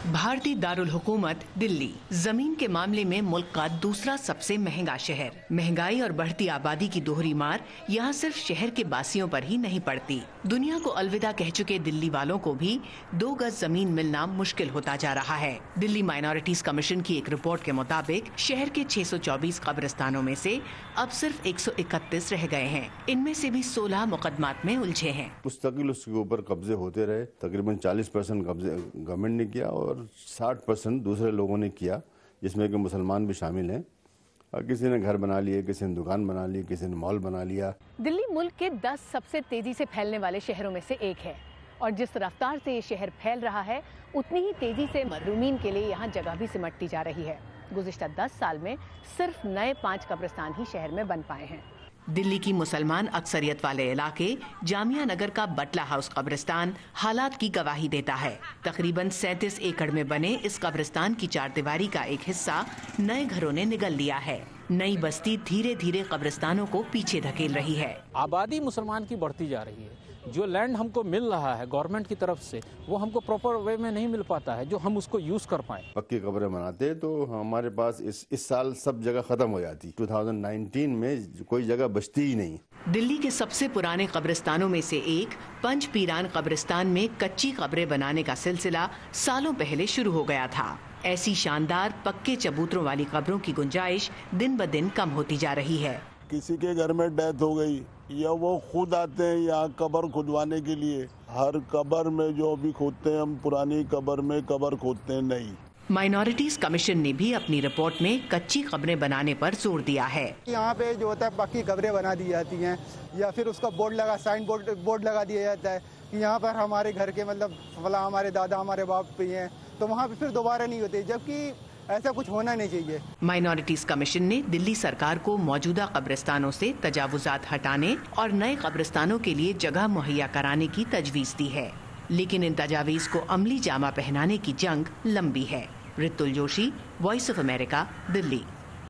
भारतीय दारुल हुकूमत दिल्ली जमीन के मामले में मुल्क का दूसरा सबसे महंगा शहर। महंगाई और बढ़ती आबादी की दोहरी मार यहाँ सिर्फ शहर के बासियों पर ही नहीं पड़ती। दुनिया को अलविदा कह चुके दिल्ली वालों को भी 2 गज जमीन मिलना मुश्किल होता जा रहा है। दिल्ली माइनॉरिटीज कमीशन की एक रिपोर्ट के मुताबिक शहर के 624 कब्रिस्तानों में से अब सिर्फ 131 रह गए हैं। इनमें से भी 16 मुकदमात में उलझे हैं। मुस्तकिल उसके ऊपर कब्जे होते रहे। तकरीबन 40% कब्जे गवर्नमेंट ने किया और 60% दूसरे लोगों ने किया, जिसमें कि मुसलमान भी शामिल हैं। किसी ने घर बना लिए, किसी ने दुकान बना ली, किसी ने मॉल बना लिया। दिल्ली मुल्क के 10 सबसे तेजी से फैलने वाले शहरों में से एक है और जिस रफ्तार से ये शहर फैल रहा है उतनी ही तेजी से महरूमीन के लिए यहाँ जगह भी सिमटती जा रही है। गुज़िश्ता 10 साल में सिर्फ नए 5 कब्रिस्तान ही शहर में बन पाए हैं। दिल्ली की मुसलमान अक्सरियत वाले इलाके जामिया नगर का बटला हाउस कब्रिस्तान हालात की गवाही देता है। तकरीबन 37 एकड़ में बने इस कब्रिस्तान की चारदीवारी का एक हिस्सा नए घरों ने निगल लिया है। नई बस्ती धीरे धीरे कब्रिस्तानों को पीछे धकेल रही है। आबादी मुसलमान की बढ़ती जा रही है। जो लैंड हमको मिल रहा है गवर्नमेंट की तरफ से वो हमको प्रॉपर वे में नहीं मिल पाता है जो हम उसको यूज कर पाए। पक्की कब्रें बनाते तो हमारे पास इस साल सब जगह खत्म हो जाती। 2019 में कोई जगह बचती ही नहीं। दिल्ली के सबसे पुराने कब्रिस्तानों में से एक पंच पीरान कब्रिस्तान में कच्ची कब्रें बनाने का सिलसिला सालों पहले शुरू हो गया था। ऐसी शानदार पक्के चबूतरों वाली कब्रों की गुंजाइश दिन ब दिन कम होती जा रही है। किसी के घर में डेथ हो गई या वो खुद आते हैं यहाँ कब्र खुदवाने के लिए। हर कब्र में जो भी खोदते हैं हम पुरानी कब्र में कब्र खोदते हैं नहीं। माइनॉरिटीज कमीशन ने भी अपनी रिपोर्ट में कच्ची कब्रें बनाने पर जोर दिया है। यहाँ पे जो होता है पक्की कब्रें बना दी जाती हैं या फिर उसका साइन बोर्ड लगा दिया जाता है कि यहाँ पर हमारे घर के फला हमारे दादा हमारे बाप पे हैं, तो वहाँ पे फिर दोबारा नहीं होते, जबकि ऐसा कुछ होना नहीं चाहिए। माइनॉरिटीज कमीशन ने दिल्ली सरकार को मौजूदा कब्रिस्तानों से तजावुजात हटाने और नए कब्रिस्तानों के लिए जगह मुहैया कराने की तजवीज दी है, लेकिन इन तजावीज को अमली जामा पहनाने की जंग लंबी है। Ritul Joshi, voice of America, Delhi.